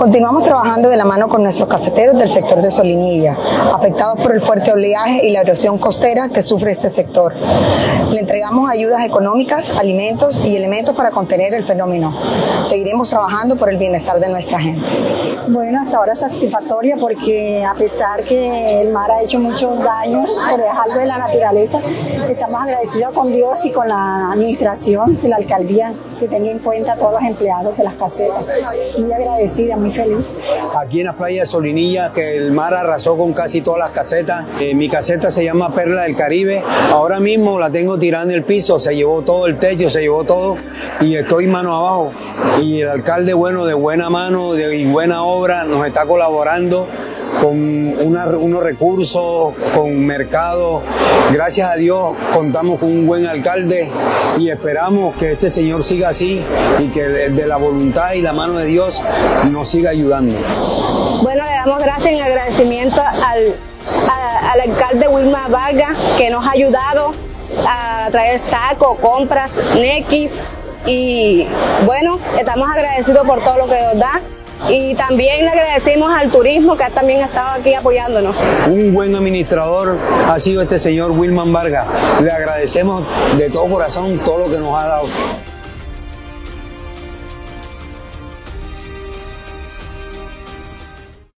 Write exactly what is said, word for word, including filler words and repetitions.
Continuamos trabajando de la mano con nuestros caseteros del sector de Solinilla, afectados por el fuerte oleaje y la erosión costera que sufre este sector. Le entregamos ayudas económicas, alimentos y elementos para contener el fenómeno. Seguiremos trabajando por el bienestar de nuestra gente. Bueno, hasta ahora satisfactoria porque a pesar que el mar ha hecho muchos daños, pero es algo de la naturaleza, estamos agradecidos con Dios y con la administración de la alcaldía que tenga en cuenta a todos los empleados de las casetas. Muy agradecida, muy feliz. Aquí en la playa de Solinilla, que el mar arrasó con casi todas las casetas. Eh, mi caseta se llama Perla del Caribe. Ahora mismo la tengo tirada en el piso, se llevó todo el techo, se llevó todo y estoy mano abajo. Y el alcalde, bueno, de buena mano de, y buena obra, nos está colaborando con una, unos recursos, con mercado. Gracias a Dios contamos con un buen alcalde y esperamos que este señor siga así y que de, de la voluntad y la mano de Dios nos siga ayudando. Bueno, le damos gracias en agradecimiento al, a, al alcalde Wilmar Vargas, que nos ha ayudado a traer saco, compras, nequis, y bueno, estamos agradecidos por todo lo que nos da. Y también le agradecemos al turismo que también ha estado aquí apoyándonos. Un buen administrador ha sido este señor Wilmar Vargas. Le agradecemos de todo corazón todo lo que nos ha dado.